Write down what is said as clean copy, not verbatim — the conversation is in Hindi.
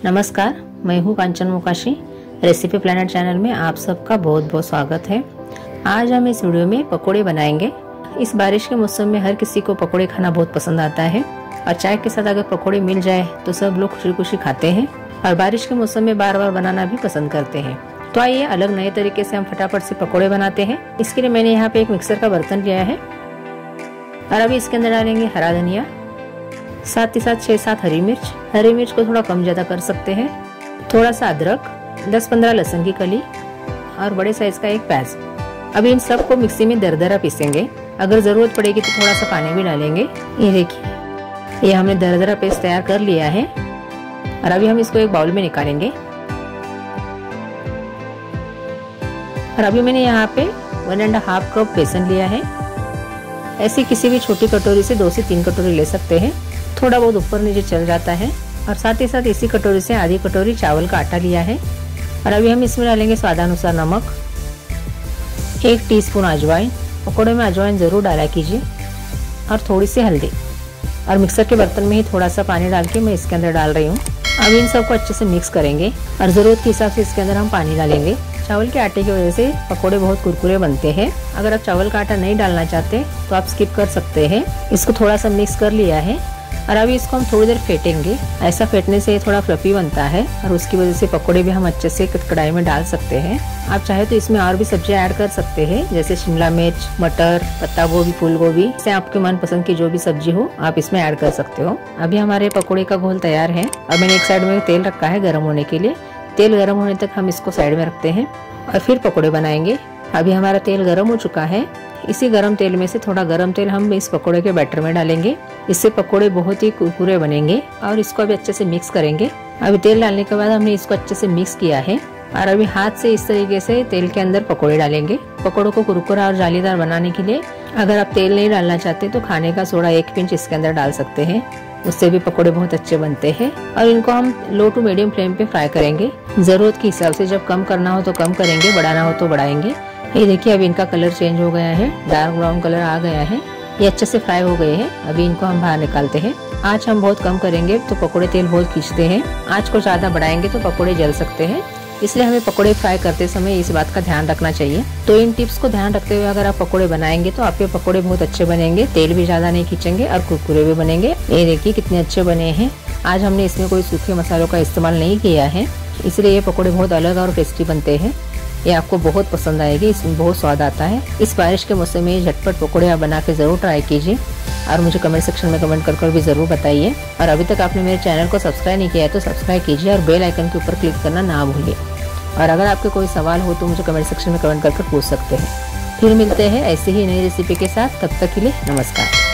नमस्कार, मैं हूँ Kanchan Mokashi. Recipe planet channel में आप सबका बहुत बहुत स्वागत है। आज हम इस वीडियो में पकोड़े बनाएंगे। इस बारिश के मौसम में हर किसी को पकोड़े खाना बहुत पसंद आता है और चाय के साथ अगर पकोड़े मिल जाए तो सब लोग खुशी खुशी खाते हैं और बारिश के मौसम में बार बार बनाना भी पसंद करते हैं। तो आइए अलग नए तरीके से हम फटाफट से पकोड़े बनाते हैं। इसके लिए मैंने यहाँ पे एक मिक्सर का बर्तन लिया है और अभी इसके अंदर डालेंगे हरा धनिया, साथ ही साथ 6-7 हरी मिर्च को थोड़ा कम ज्यादा कर सकते हैं, थोड़ा सा अदरक, 10-15 लहसुन की कली और बड़े साइज का एक प्याज। अभी इन सब को मिक्सी में दरदरा पीसेंगे। अगर जरूरत पड़ेगी तो थोड़ा सा पानी भी डालेंगे। ये देखिए, ये हमने दरदरा पेस्ट तैयार कर लिया है और अभी हम इसको एक बाउल में निकालेंगे। और अभी मैंने यहाँ पे 1.5 कप बेसन लिया है। ऐसी किसी भी छोटी कटोरी से 2 से 3 कटोरी ले सकते हैं, थोड़ा बहुत ऊपर नीचे चल जाता है। और साथ ही साथ इसी कटोरी से आधी कटोरी चावल का आटा लिया है। और अभी हम इसमें डालेंगे स्वादानुसार नमक, 1 टीस्पून अजवाइन, पकौड़े में अजवाइन जरूर डाला कीजिए, और थोड़ी सी हल्दी। और मिक्सर के बर्तन में ही थोड़ा सा पानी डाल के मैं इसके अंदर डाल रही हूँ। अब इन सबको अच्छे से मिक्स करेंगे और जरूरत के हिसाब से इसके अंदर हम पानी डालेंगे। चावल के आटे की वजह से पकोड़े बहुत कुरकुरे बनते हैं। अगर आप चावल का आटा नहीं डालना चाहते तो आप स्किप कर सकते हैं। इसको थोड़ा सा मिक्स कर लिया है और अभी इसको हम थोड़ी देर फेंटेंगे। ऐसा फेंटने से थोड़ा फ्लफी बनता है और उसकी वजह से पकोड़े भी हम अच्छे से कढ़ाई में डाल सकते हैं। आप चाहे तो इसमें और भी सब्जियां ऐड कर सकते हैं, जैसे शिमला मिर्च, मटर, पत्ता गोभी, फूल गोभी, से आपके मनपसंद की जो भी सब्जी हो आप इसमें ऐड कर सकते हो। अभी हमारे पकोड़े का घोल तैयार है और मैंने एक साइड में तेल रखा है गर्म होने के लिए। तेल गर्म होने तक हम इसको साइड में रखते हैं और फिर पकोड़े बनाएंगे। अभी हमारा तेल गर्म हो चुका है। इसी गरम तेल में से थोड़ा गरम तेल हम इस पकोड़े के बैटर में डालेंगे। इससे पकोड़े बहुत ही कुरकुरे बनेंगे और इसको अभी अच्छे से मिक्स करेंगे। अभी तेल डालने के बाद हमने इसको अच्छे से मिक्स किया है और अभी हाथ से इस तरीके से तेल के अंदर पकोड़े डालेंगे। पकोड़ों को कुरकुरा और जालीदार बनाने के लिए अगर आप तेल नहीं डालना चाहते तो खाने का सोडा 1 पिंच इसके अंदर डाल सकते हैं, उससे भी पकोड़े बहुत अच्छे बनते हैं। और इनको हम लो टू मीडियम फ्लेम पे फ्राई करेंगे। जरूरत के हिसाब से जब कम करना हो तो कम करेंगे, बढ़ाना हो तो बढ़ाएंगे। ये देखिए, अभी इनका कलर चेंज हो गया है, डार्क ब्राउन कलर आ गया है। ये अच्छे से फ्राई हो गए हैं। अभी इनको हम बाहर निकालते हैं। आँच हम बहुत कम करेंगे तो पकोड़े तेल बहुत खींचते हैं। आँच को ज्यादा बढ़ाएंगे तो पकोड़े जल सकते हैं, इसलिए हमें पकोड़े फ्राई करते समय इस बात का ध्यान रखना चाहिए। तो इन टिप्स को ध्यान रखते हुए अगर आप पकोड़े बनाएंगे तो आपके पकोड़े बहुत अच्छे बनेंगे, तेल भी ज्यादा नहीं खींचेंगे और कुरकुरे भी बनेंगे। ये देखिए कितने अच्छे बने हैं। आज हमने इसमें कोई सूखे मसालों का इस्तेमाल नहीं किया है, इसलिए ये पकोड़े बहुत अलग और टेस्टी बनते हैं। ये आपको बहुत पसंद आएगी, इसमें बहुत स्वाद आता है। इस बारिश के मौसम में झटपट पकोड़े आप बना के जरूर ट्राई कीजिए और मुझे कमेंट सेक्शन में कमेंट कर भी जरूर बताइए। और अभी तक आपने मेरे चैनल को सब्सक्राइब नहीं किया है तो सब्सक्राइब कीजिए और बेल आइकन के ऊपर क्लिक करना ना भूलिए। और अगर आपके कोई सवाल हो तो मुझे कमेंट सेक्शन में कमेंट कर पूछ सकते हैं। फिर मिलते हैं ऐसे ही नई रेसिपी के साथ, तब तक के लिए नमस्कार।